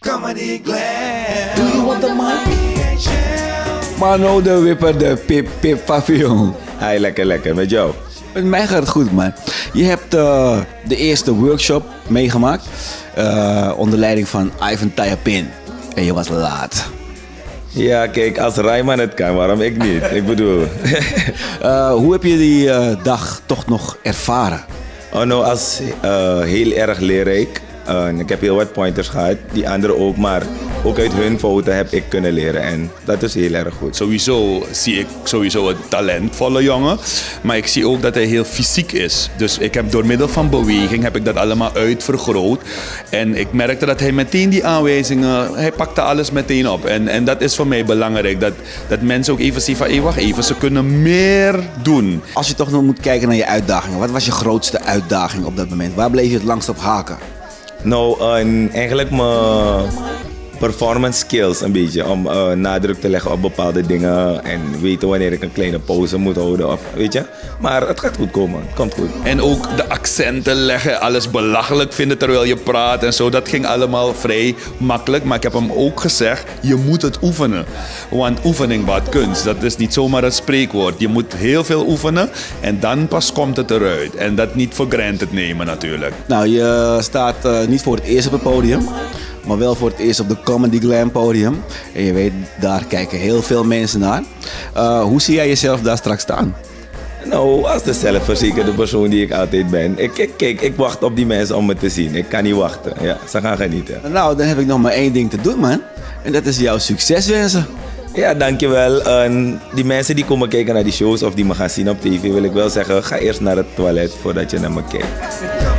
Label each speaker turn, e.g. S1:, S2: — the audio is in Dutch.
S1: Comedy Glam.
S2: Do you want the mic? Mano de Wipper, de Pip Pip Pavillon.
S3: Hi, lekker. Met jou?
S2: Met mij gaat het goed, man. Je hebt de eerste workshop meegemaakt onder leiding van Ivan Tayapin. En je was laat.
S3: Ja, kijk, als Rijman het kan, waarom ik niet? Ik bedoel...
S2: Hoe heb je die dag toch nog ervaren?
S3: Oh nou, als heel erg leerrijk. Ik heb heel wat pointers gehad, die anderen ook, maar ook uit hun fouten heb ik kunnen leren en dat is heel erg goed.
S4: Sowieso zie ik een talentvolle jongen, maar ik zie ook dat hij heel fysiek is. Dus ik heb door middel van beweging heb ik dat allemaal uitvergroot en ik merkte dat hij meteen die aanwijzingen, hij pakte alles meteen op. En dat is voor mij belangrijk, dat mensen ook even zien van, hey, wacht even, ze kunnen meer doen.
S2: Als je toch nog moet kijken naar je uitdagingen, wat was je grootste uitdaging op dat moment? Waar bleef je het langst op haken?
S3: Nou, eigenlijk mijn performance skills een beetje. Om nadruk te leggen op bepaalde dingen en weten wanneer ik een kleine pauze moet houden. Of, weet je. Maar het gaat goed komen. Het komt goed.
S4: En ook de accenten leggen, alles belachelijk vinden terwijl je praat en zo. Dat ging allemaal vrij makkelijk. Maar ik heb hem ook gezegd, je moet het oefenen. Want oefening baart kunst. Dat is niet zomaar een spreekwoord. Je moet heel veel oefenen en dan pas komt het eruit. En dat niet voor granted nemen natuurlijk.
S2: Nou, je staat niet voor het eerst op het podium, maar wel voor het eerst op de Comedy Glam podium. En je weet, daar kijken heel veel mensen naar. Hoe zie jij jezelf daar straks staan?
S3: Nou, als de zelfverzekerde persoon die ik altijd ben. Ik wacht op die mensen om me te zien. Ik kan niet wachten. Ja, ze gaan genieten.
S2: Nou, dan heb ik nog maar één ding te doen, man. En dat is jouw succes wensen.
S3: Ja, dankjewel. Die mensen die komen kijken naar die shows of die me gaan zien op tv, wil ik wel zeggen, ga eerst naar het toilet voordat je naar me kijkt.